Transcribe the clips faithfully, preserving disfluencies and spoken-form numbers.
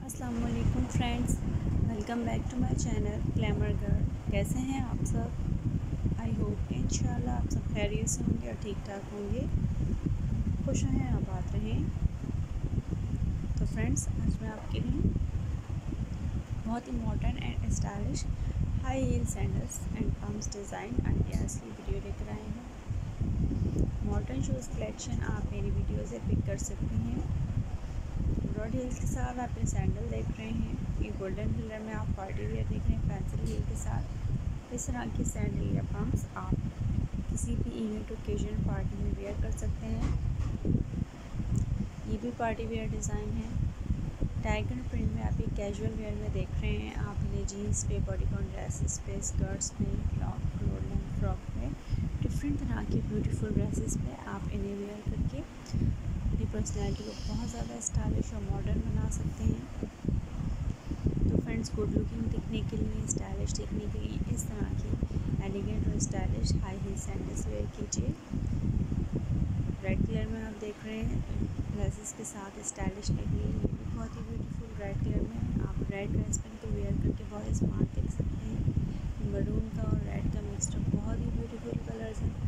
अस्सलाम वालेकुम friends, welcome back to my channel glamour girl. कैसे हैं आप सब? आई होप कि इंशाल्लाह आप सब खैरियत से होंगे और ठीक ठाक होंगे, खुश रहें, आबाद रहें। तो फ्रेंड्स, आज मैं आपके लिए बहुत ही modern and stylish high heel sandals and pumps design ideas की वीडियो लेकर आए हैं। मॉडर्न शूज़ कलेक्शन आप मेरी वीडियो से पिक कर सकते हैं। ब्रॉड हील्स के साथ आप ये सैंडल देख रहे हैं। ये गोल्डन कलर में आप पार्टी वेयर देख रहे हैं पेंसिल हील के साथ। इस तरह की सैंडल या पम्प्स आप किसी भी इवेंट ओकेजन पार्टी में वेयर कर सकते हैं। ये भी पार्टी वेयर डिज़ाइन है। टाइगर प्रिंट में आप ये कैजुअल वेयर में देख रहे हैं। आप इन्हें जीन्स पे, बॉडीकॉन ड्रेसेस पे, स्कर्ट्स पे, लॉन्ग लॉन्ग फ्रॉक पे, डिफरेंट तरह की ब्यूटीफुल ड्रेसेस पे आप इन्हें वेयर करके अपनी पर्सनैलिटी को बहुत ज़्यादा स्टाइलिश और मॉडर्न बना सकते हैं। तो फ्रेंड्स, गुड लुकिंग दिखने के लिए, स्टाइलिश दिखने के लिए इस तरह की एलिगेंट और stylish high heel sandals wear कीजिए। रेड कलर में आप देख रहे हैं ड्रेसेस के साथ स्टाइलिश निकली। ये भी बहुत ही ब्यूटीफुल रेड कलर में आप रेड ड्रेस पहन के वेयर करके बहुत स्मार्ट दिख सकते हैं। मरून का और रेड का मिक्सचर बहुत ही ब्यूटीफुल कलर्स हैं।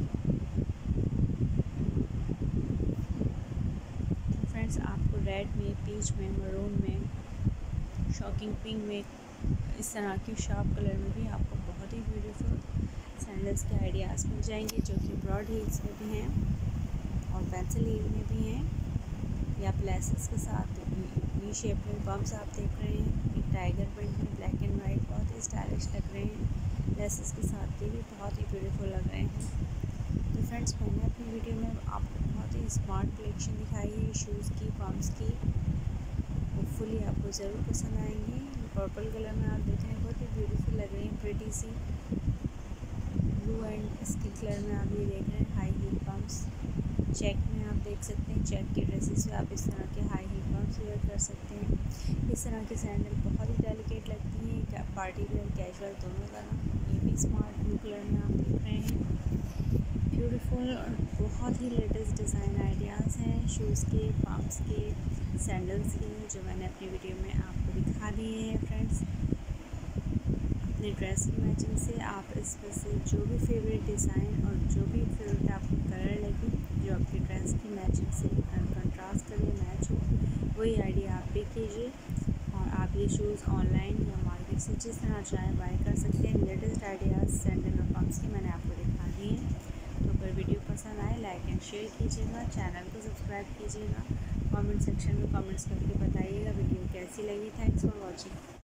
फ्रेंड्स, आपको रेड में, पीच में, मरून में, शॉकिंग पिंक में, इस तरह के शार्प कलर में भी आपको बहुत ही ब्यूटीफुल सैंडल्स के आइडियाज़ मिल जाएंगे, जो कि ब्रॉड हील्स में भी हैं और पेंसिल हील में भी हैं, या प्लेसेस के साथ वी शेप में पम्प्स आप देख रहे हैं। एक टाइगर प्रिंट में ब्लैक एंड वाइट बहुत ही स्टाइलिश लग रहे हैं। लेसेस के साथ ये भी बहुत ही ब्यूटीफुल लग रहे हैं। तो फ्रेंड्स, मैंने अपनी वीडियो में आपको बहुत ही स्मार्ट कलेक्शन दिखाई है शूज़ की, पम्प्स की। होपफुली आपको ज़रूर पसंद आएंगे। पर्पल कलर में आप देख रहे हैं, बहुत ही ब्यूटीफुल लग रही हैं, प्रिटी सी। ब्लू एंड स्किन कलर में आप ये देख रहे हैं हाई हील पम्प्स। चेक में आप देख सकते हैं, चेक के ड्रेसेस पे आप इस तरह के हाई हील पम्प्स वेयर कर सकते हैं। इस तरह की सैंडल बहुत ही डेलिकेट लगती हैं, पार्टी वेयर, कैजुअल दोनों तरह। ये भी स्मार्ट ब्लू कलर में आप देख रहे हैं। ब्यूटीफुल और बहुत ही लेटेस्ट डिज़ाइन आइडियाज़ हैं शूज़ के, पम्प्स के, सैंडल्स के, जो मैंने अपनी वीडियो में आपको दिखा दिए हैं। फ्रेंड्स, अपने ड्रेस की मैचिंग से आप इसमें से जो भी फेवरेट डिज़ाइन और जो भी फेवरेट आपको कलर लगे, जो आपकी ड्रेस की मैचिंग से कंट्रास्ट करे, मैच हो, वही आइडिया आप पिक कीजिए और आप ये शूज़ ऑनलाइन या मार्केट से जिस तरह चाहे बाय कर सकते हैं। लेटेस्ट आइडियाज़ सैंडल और पम्प्स के मैंने आपको दिखा दिए हैं। तो अगर वीडियो पसंद आए, लाइक एंड शेयर कीजिएगा, चैनल को सब्सक्राइब कीजिएगा, कमेंट सेक्शन में कमेंट्स करके बताइएगा वीडियो कैसी लगी। Thanks for watching.